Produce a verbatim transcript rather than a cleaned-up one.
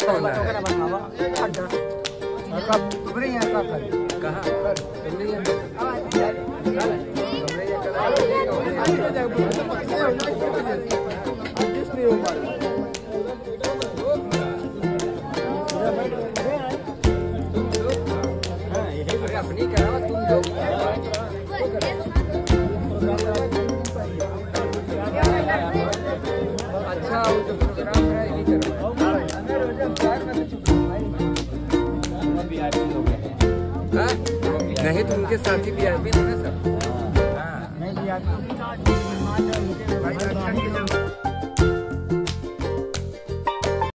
अच्छा होना है। कहाँ अपनी कराओ तुम लोग। अच्छा वो जो प्रोग्राम है यही करो। नहीं तो उनके साथी भी आदमी है ना सब। हाँ